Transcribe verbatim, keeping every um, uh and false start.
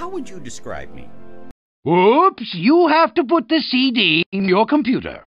How would you describe me? Oops, you have to put the C D in your computer.